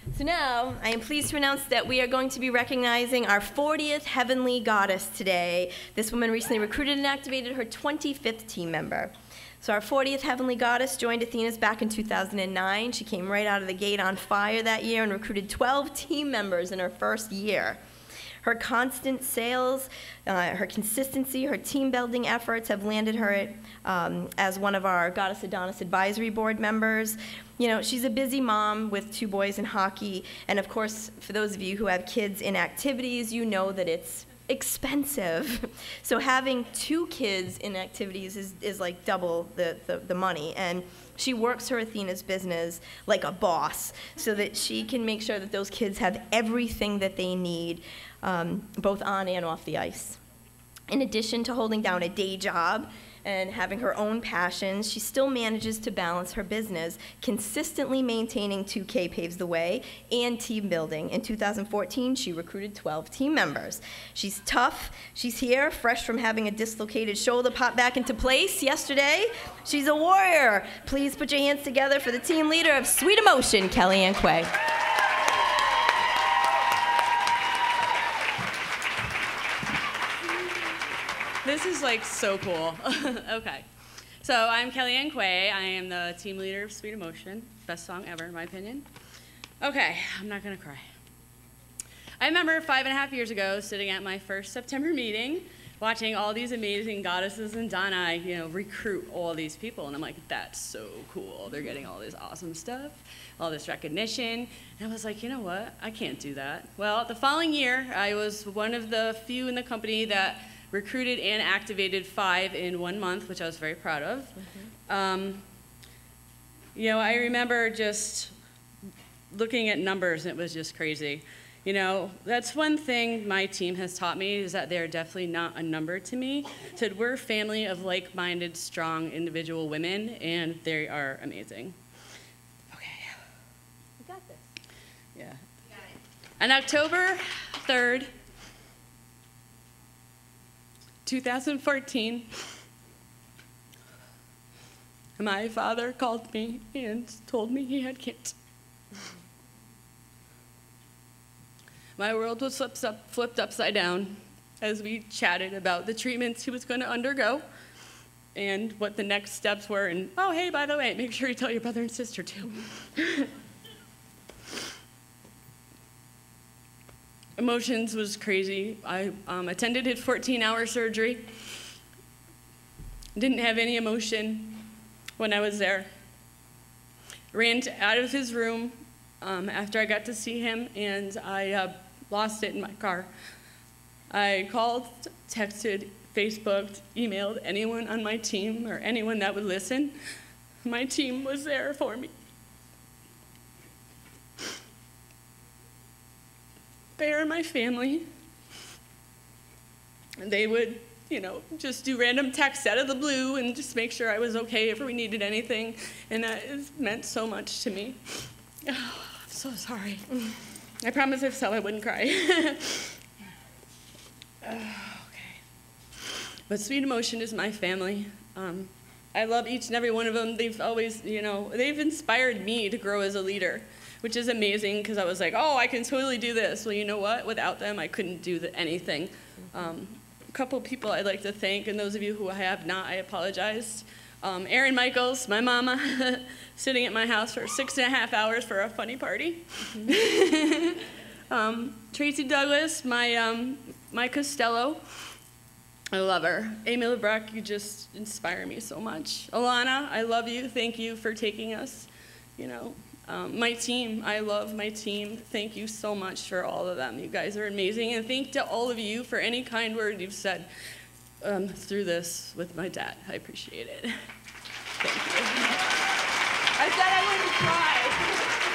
So now, I am pleased to announce that we are going to be recognizing our 40th Heavenly Goddess today. This woman recently recruited and activated her 25th team member. So our 40th Heavenly Goddess joined Athena's back in 2009. She came right out of the gate on fire that year and recruited 12 team members in her first year. Her constant sales, her consistency, her team-building efforts have landed her as one of our Goddess Adonis Advisory Board members. You know, she's a busy mom with 2 boys in hockey, and of course, for those of you who have kids in activities, you know that it's expensive. So having 2 kids in activities is like double the money, and she works her Athena's business like a boss so that she can make sure that those kids have everything that they need, both on and off the ice. In addition to holding down a day job and having her own passions, she still manages to balance her business, consistently maintaining 2K Paves the Way and team building. In 2014, she recruited 12 team members. She's tough. She's here, fresh from having a dislocated shoulder pop back into place yesterday. She's a warrior. Please put your hands together for the team leader of Sweet Emotion, Kellyanne Quay. This is like so cool. Okay. So I'm Kellyanne Quay. I am the team leader of Sweet Emotion. Best song ever, in my opinion. Okay, I'm not gonna cry. I remember 5.5 years ago sitting at my first September meeting, watching all these amazing goddesses and Donna, recruit all these people. And I'm like, that's so cool. They're getting all this awesome stuff, all this recognition. And I was like, you know what? I can't do that. Well, the following year, I was one of the few in the company that recruited and activated 5 in 1 month, which I was very proud of. Mm-hmm. I remember just looking at numbers, and it was just crazy. That's one thing my team has taught me, is that they're definitely not a number to me. So we're a family of like-minded, strong individual women, and they are amazing. Okay. You got this. Yeah. You got it. On October 3rd, 2014, my father called me and told me he had cancer. My world was flipped upside down as we chatted about the treatments he was going to undergo and what the next steps were. And, oh, hey, by the way, make sure you tell your brother and sister, too. Emotions was crazy. I attended his 14-hour surgery. Didn't have any emotion when I was there. Ran out of his room after I got to see him, and I lost it in my car. I called, texted, Facebooked, emailed anyone on my team or anyone that would listen. My team was there for me. They are my family. And they would, just do random texts out of the blue and just make sure I was okay if we needed anything. And that has meant so much to me. Oh, I'm so sorry. I promise if so, I wouldn't cry. Okay. But Sweet Emotion is my family. I love each and every one of them. They've always, they've inspired me to grow as a leader, which is amazing because I was like, oh, I can totally do this. Well, you know what? Without them, I couldn't do anything. A couple people I'd like to thank, and those of you who have not, I apologize. Erin Michaels, my mama, sitting at my house for 6.5 hours for a funny party. Tracy Douglas, my Costello. I love her. Amy LeBruck, you just inspire me so much. Alana, I love you. Thank you for taking us, my team, I love my team. Thank you so much for all of them. You guys are amazing. And thank to all of you for any kind word you've said through this with my dad. I appreciate it. Thank you. I said I wouldn't cry.